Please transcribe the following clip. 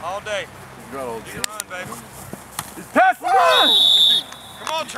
All day. Good old You can run, baby. He's past the run!